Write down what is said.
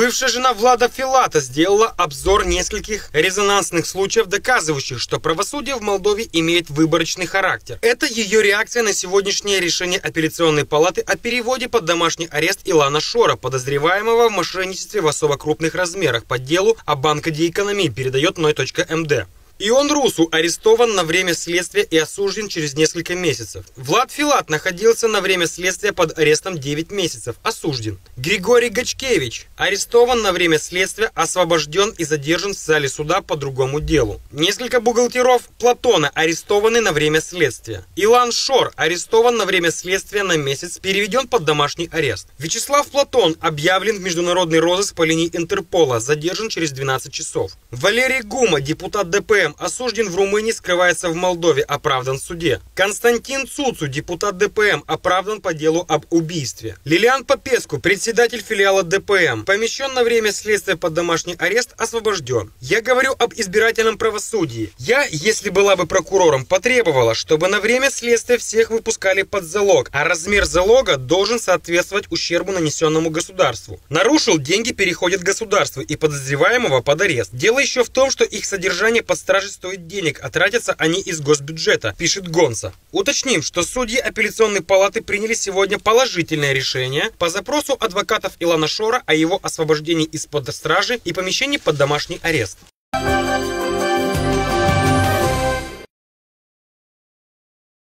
Бывшая жена Влада Филата сделала обзор нескольких резонансных случаев, доказывающих, что правосудие в Молдове имеет выборочный характер. Это ее реакция на сегодняшнее решение апелляционной палаты о переводе под домашний арест Илана Шора, подозреваемого в мошенничестве в особо крупных размерах по делу о Банка де Экономии, передает ной.мд. Ион Русу арестован на время следствия и осужден через несколько месяцев. Влад Филат находился на время следствия под арестом 9 месяцев, осужден. Григорий Гачкевич арестован на время следствия, освобожден и задержан в зале суда по другому делу. Несколько бухгалтеров Платона арестованы на время следствия. Илан Шор арестован на время следствия на месяц, переведен под домашний арест. Вячеслав Платон объявлен в международный розыск по линии Интерпола, задержан через 12 часов. Валерий Гума, депутат ДПМ, осужден в Румынии, скрывается в Молдове, оправдан в суде. Константин Цуцу, депутат ДПМ, оправдан по делу об убийстве. Лилиан Попеску, председатель филиала ДПМ, помещен на время следствия под домашний арест, освобожден. Я говорю об избирательном правосудии. Я, если была бы прокурором, потребовала, чтобы на время следствия всех выпускали под залог, а размер залога должен соответствовать ущербу, нанесенному государству. Нарушил, деньги переходят государству и подозреваемого под арест. Дело еще в том, что их содержание под стражей стоит денег, а тратятся они из госбюджета, пишет Гонса. Уточним, что судьи апелляционной палаты приняли сегодня положительное решение по запросу адвокатов Илана Шора о его освобождении из-под стражи и помещении под домашний арест.